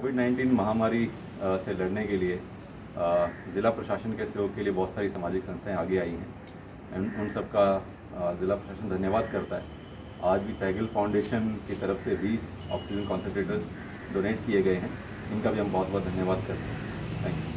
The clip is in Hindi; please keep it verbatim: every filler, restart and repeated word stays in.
कोविड नाइन्टीन महामारी से लड़ने के लिए ज़िला प्रशासन के सहयोग के लिए बहुत सारी सामाजिक संस्थाएं आगे आई हैं। उन उन सब का ज़िला प्रशासन धन्यवाद करता है। आज भी सहगल फाउंडेशन की तरफ से बीस ऑक्सीजन कॉन्सेंट्रेटर्स डोनेट किए गए हैं। इनका भी हम बहुत बहुत धन्यवाद करते हैं। Thank you.